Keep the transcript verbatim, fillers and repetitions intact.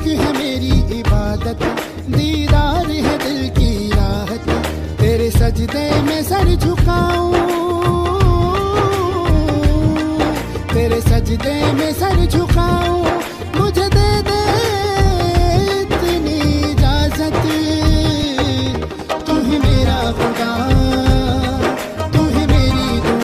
इश्क है मेरी इबादत, दीदार है दिल की राहत, तेरे सजदे में सर झुकाऊं, तेरे सजदे में सर झुकाऊं।